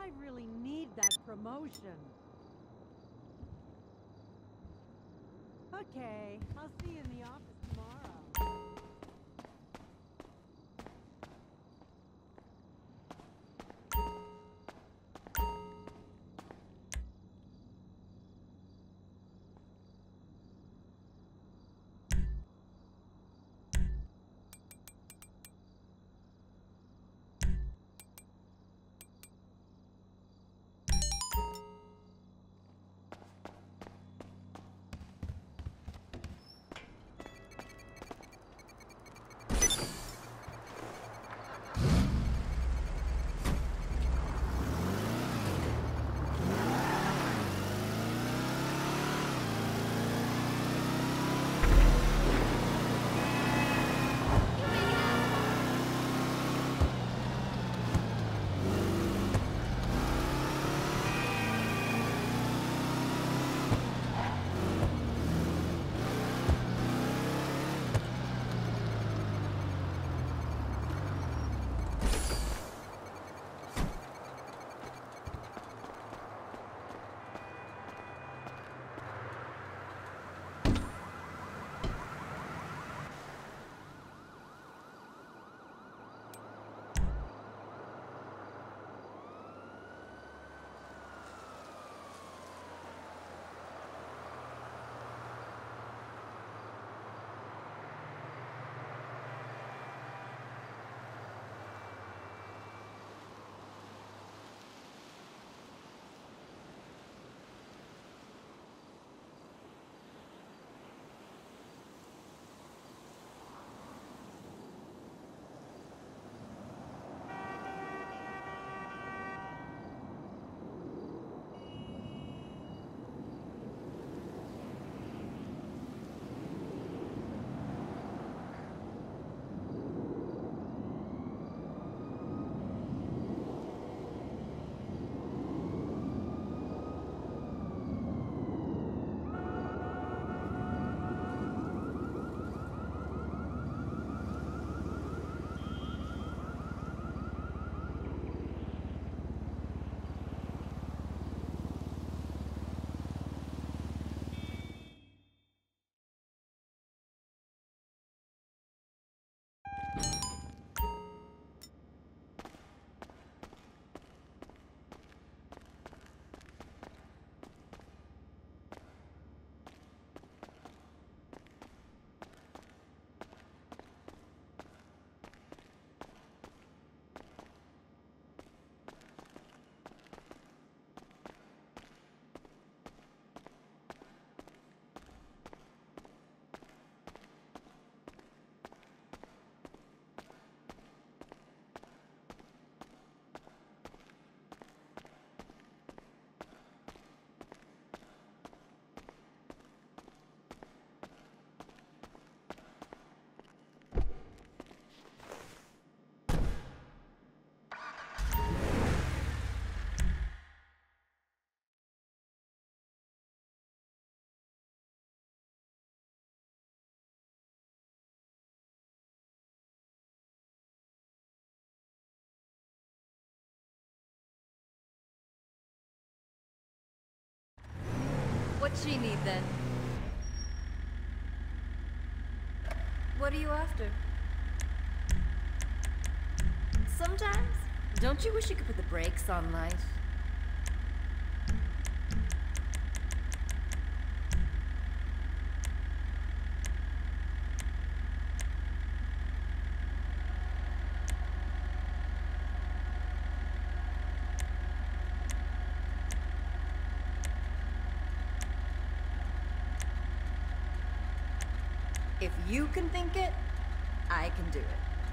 I really need that promotion. Okay, I'll see you in the office tomorrow. What's she need then? What are you after? Sometimes, don't you wish you could put the brakes on life? If you can think it, I can do it.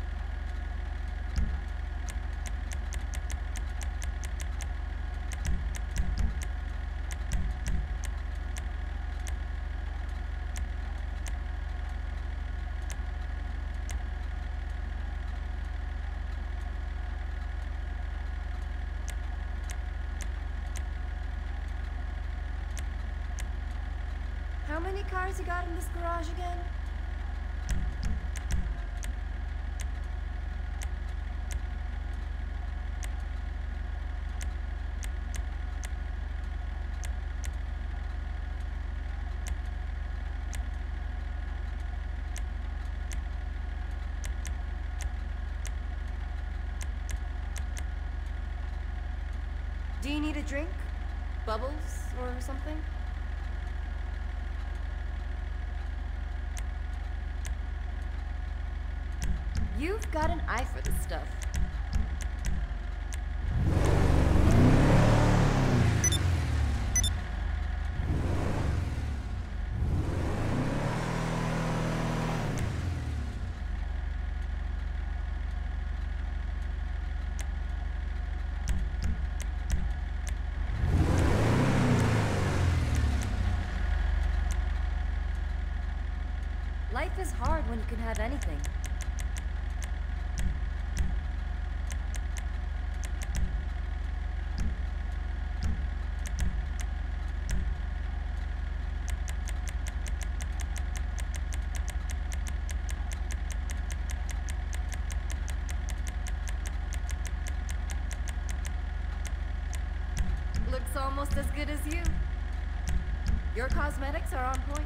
How many cars you got in this garage again? Do you need a drink? Bubbles or something? You've got an eye for this stuff. Life is hard when you can have anything. Looks almost as good as you. Your cosmetics are on point.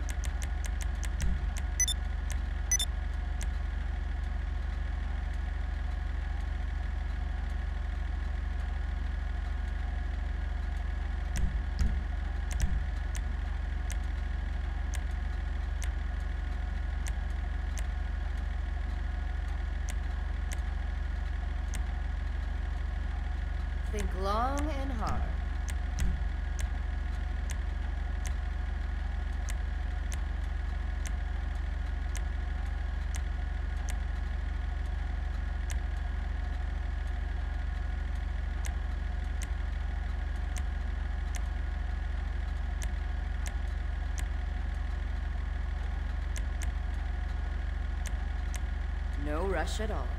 Think long and hard. No rush at all.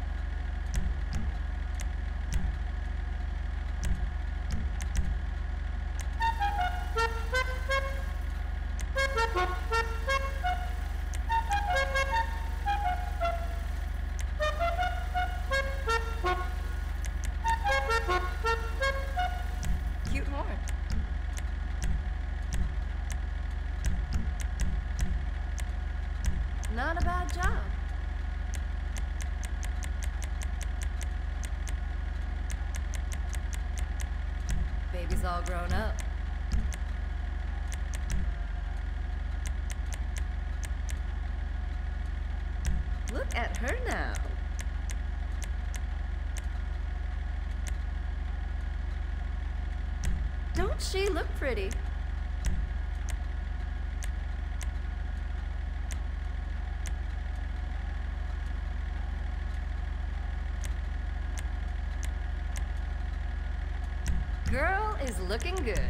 Cute horn. Not a bad job. Baby's all grown up. Look at her now. Don't she look pretty? Girl is looking good.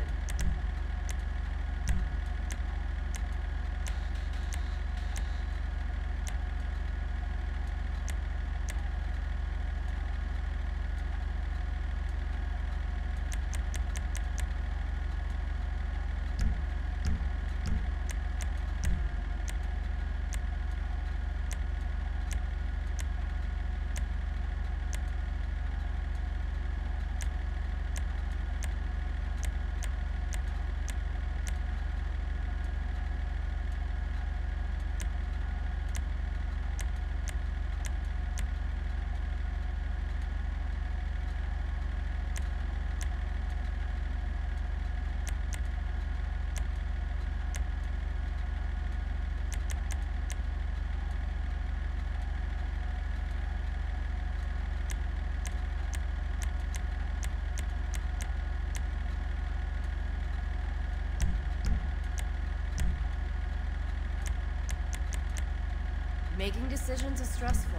Making decisions is stressful.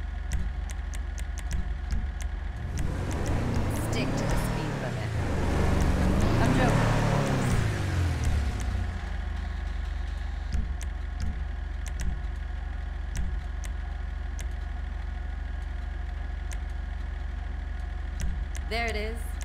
Stick to the speed limit. I'm joking. There it is.